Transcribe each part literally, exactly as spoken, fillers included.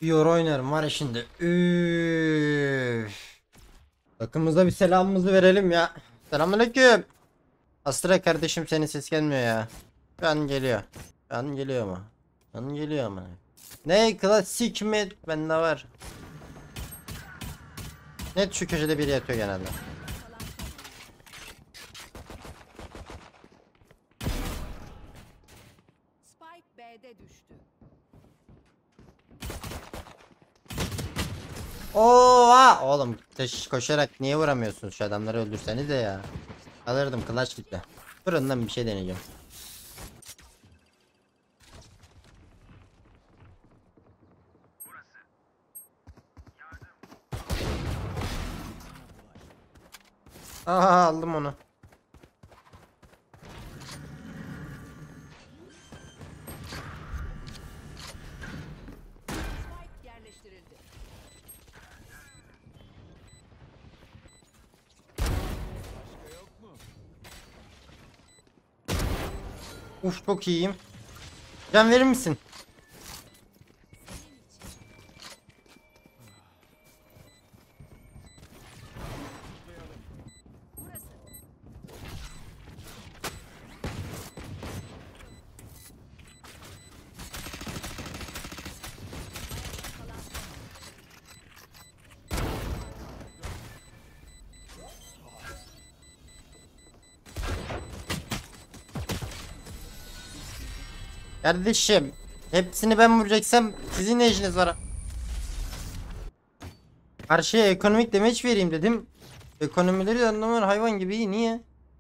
Bir Euro oynarım var ya şimdi. Üf. Takımımıza bir selamımızı verelim ya. Selamünaleyküm. Astra kardeşim, senin ses gelmiyor ya. Şu an geliyor. Şu an geliyor mu? Şu an geliyor mu? Ne klasik mi? Bende var. Net şu köşede biri yatıyor genelde. Spike B'de düştü. Oha! Oğlum teş koşarak niye vuramıyorsunuz, şu adamları öldürseniz de ya. Alırdım clutch gitti. Fırından bir şey deneyeceğim. Aha, aldım onu. Spike yerleştirildi. Uf, çok iyiyim. Can verir misin? Burası. Kardeşim, hepsini ben vuracaksam sizin ne işiniz var? Karşıya ekonomik damage vereyim dedim. Ekonomileri de anlamıyor, hayvan gibi iyi, niye?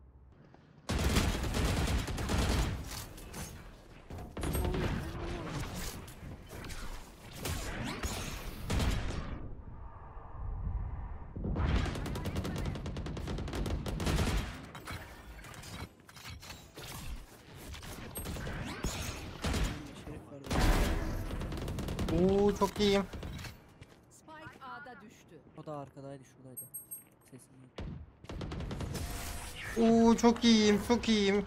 Oo, çok iyiyim. Spike A'da düştü. O da arkadaydı, şuradaydı. Sesini. Oo, çok iyiyim, çok iyiyim.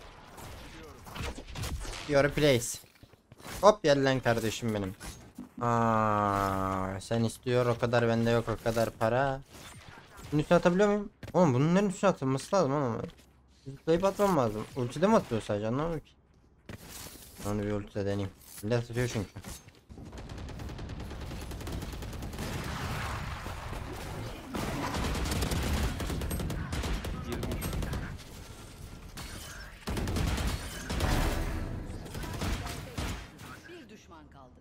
Your place. Hop, gel lan kardeşim benim. Aa, sen istiyor o kadar, bende yok o kadar para. Bunun üstüne atabiliyor muyum? Oğlum bunların üstüne atılması lazım ama. Zıplayıp atmam lazım. Ultide mi atıyor sadece, anlamadım ki. Onu bir ultide deneyeyim. Bile atıyor çünkü. Bir düşman kaldı.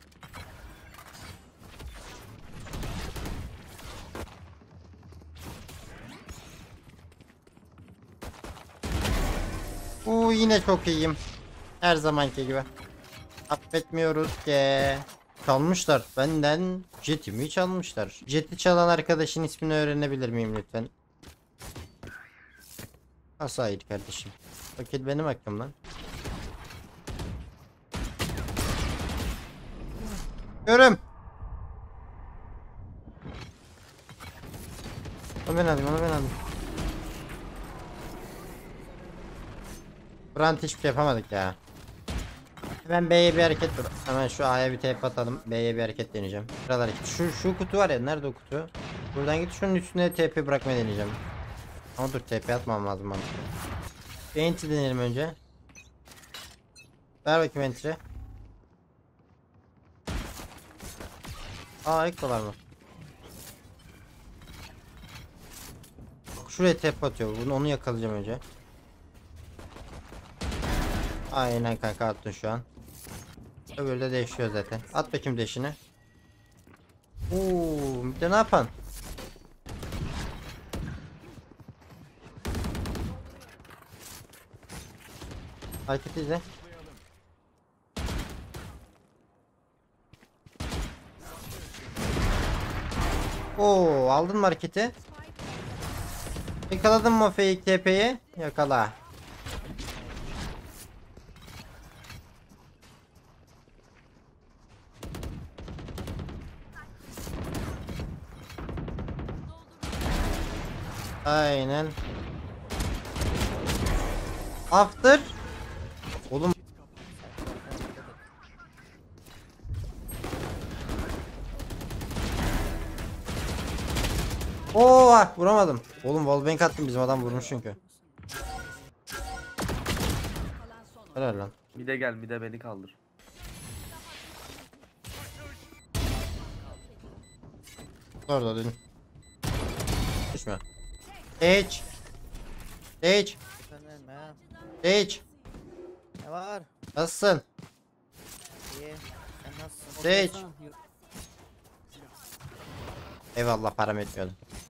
Oo, yine çok iyiyim. Her zamanki gibi. Affetmiyoruz ki. Çalmışlar. Benden jetimi çalmışlar. Jeti çalan arkadaşın ismini öğrenebilir miyim lütfen? Asla hayır kardeşim. Paket benim hakkım lan. Görüm. Onu ben alayım, onu ben alayım. Brand hiçbir şey yapamadık ya. Hemen B'ye bir hareket dur. Hemen şu A'ya bir tep atalım. B'ye bir hareket deneyeceğim. Buralar şu şu kutu var ya, nerede o kutu? Buradan git, şunun üstüne T P bırakmayı deneyeceğim. Ama dur, T P atmam lazım bana. Entry deneyelim önce. Ver bakayım entry. Aa, ek var mı? Şuraya tep atıyor. Bunu, onu yakalayacağım önce. Aynen kanka, attın şu an. Öbürü de değişiyor zaten. At bakayım deşini. Oo, bir de ne yapan? Hareket izle. Oo, aldın mı hareketi? Yakaladın mı fake T P'yi? Yakala. Aynen. After. Oğlum. Oo ah, vuramadım. Oğlum wallbang attım, bizim adam vurmuş çünkü. Kalan son oyun. Helal lan. Mide gel, mide beni kaldır. Orada dön. Düşme. Geç. Geç. Efendim ya. Geç. Ne var? Nasılsın? İyi. Sen nasılsın? Seç. Otursana. Yok. Eyvallah, param etmiyordu.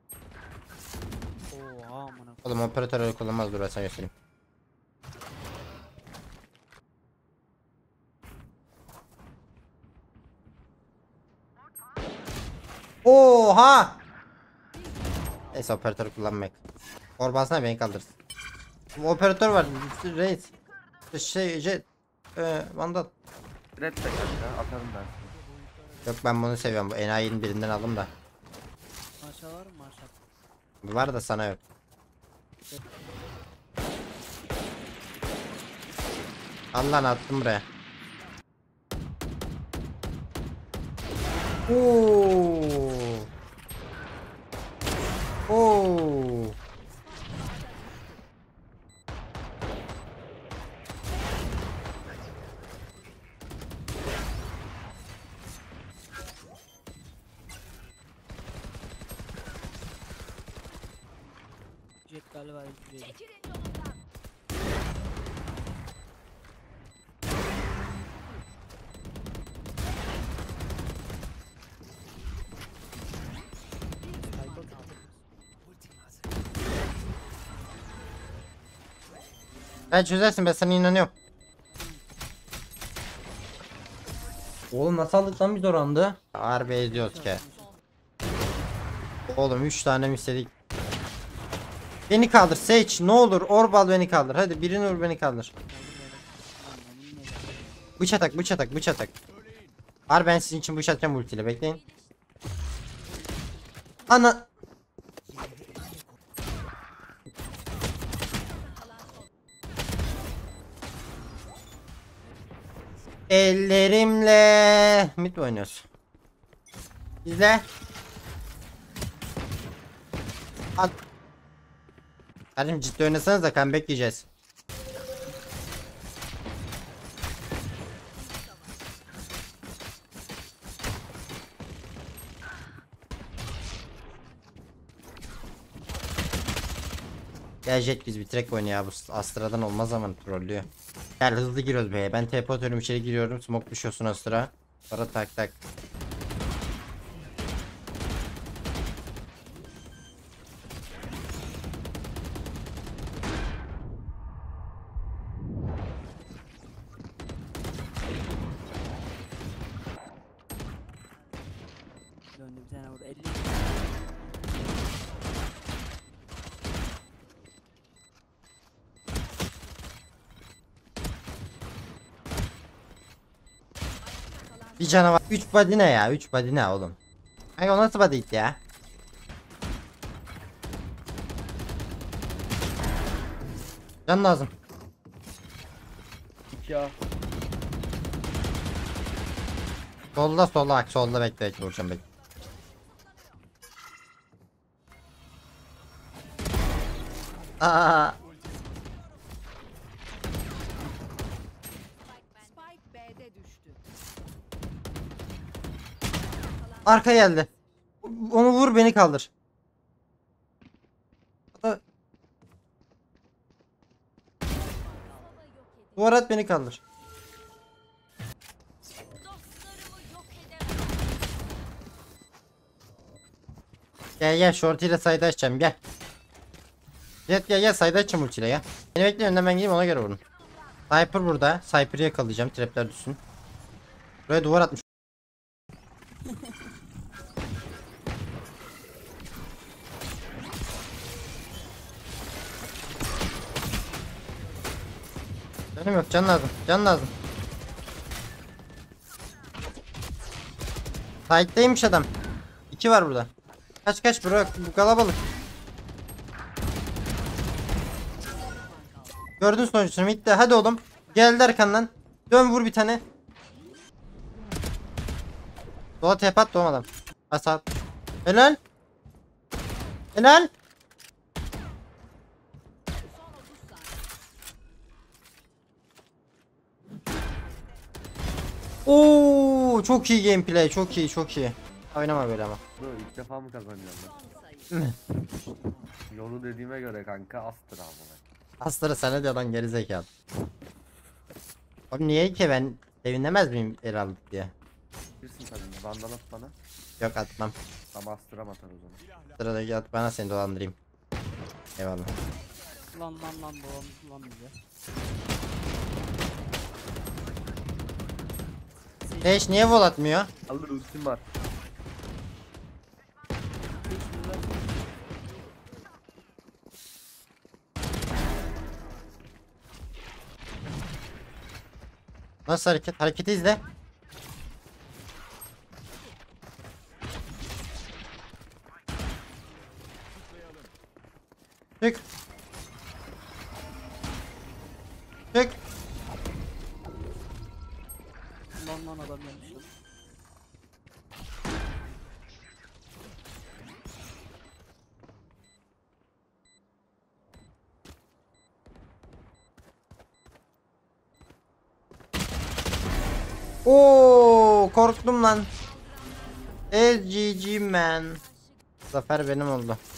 Oha amına. Oğlum operatör öyle kullanmaz, dur ben sana göstereyim. Oha! Neyse, operatör kullanmak. Orbasına beni kaldırsın. Bu operatör var. Reis. Şey jet. Ee, Vandal. Red de kanka, atarım ben sana. Yok, ben bunu seviyorum. Bu enayinin birinden aldım da. Maşa var mı maşa? Var da sana yok. Allah'ını attım buraya. Oo. Oo. Jet galiba öldürüyor. Ben çözersin, ben sana inanıyorum. Oğlum nasıl aldık lan biz orandı? Harbi ediyoruz ki. Oğlum üç tane mi istedik? Beni kaldır Seç, ne olur Orbal, beni kaldır. Hadi birini vur, beni kaldır. Bıç atak, bıç atak, bıç atak. Harbi ben sizin için bıç atacağım ultiyle, bekleyin. Ana. Ellerimle mid mi oynuyoruz? İzle. At. Kardeşim ciddi oynasanız da comeback yiyeceğiz. Gel Jet, biz bitirek oyunu ya, bu Astra'dan olmaz ama trollüyor. Gel hızlı giriyoruz be, ben T P atıyorum, içeri giriyorum, smoke düşüyorsun Astra. Sonra tak tak. Döndü bir tane vurdu. elli. Bir canavar. üç body ne ya? üç body ne oğlum? Ay o nasıl body ya? Can lazım. Ya. Solda solda bak, solda bekle bekle, vuracağım bekle. Aa, Spike B'de düştü. arka geldi. Onu vur, beni kaldır. Aa. Duvar at, beni kaldır. Gel gel, short ile side açacağım, gel. Jet gel gel, side açacağım ultiyle ya. Beni bekle, önden ben gideyim, ona göre vurun. Sniper burada. Sniper'ı yakalayacağım, trapler düşsün. Buraya duvar atmış. Canım yok, can lazım, can lazım. Side'deymiş adam. İki var burada. Kaç kaç bro, bu kalabalık. Gördün sonucunu, bitti. Hadi oğlum. Geldi arkandan. Dön vur bir tane. Dola tepe at, doğmadan. Asat. Helal. Helal. Son otuz saniye. Oo, çok iyi gameplay, çok iyi, çok iyi. Oynama böyle ama. Dur ilk defa mı kazanacağım Son sayı. ben? Yolu dediğime göre kanka Astra amına. Asları sana diyor lan gerizekalı. Oğlum niye ki ben sevinemez miyim el aldık diye. Bilirsin tabii vandal at bana. Yok atmam. Tam Astra atar o zaman. Sıradaki at bana seni dolandırayım. Eyvallah. Lan lan lan dolandı lan bize. Leş niye vol atmıyor? Alır ultim var. Hiç uğraş- Nasıl hareket? Hareketi izle. Çık. Çık. Lan lan adam yanlış yaptı. Oo, korktum lan. L G G man. Zafer benim oldu.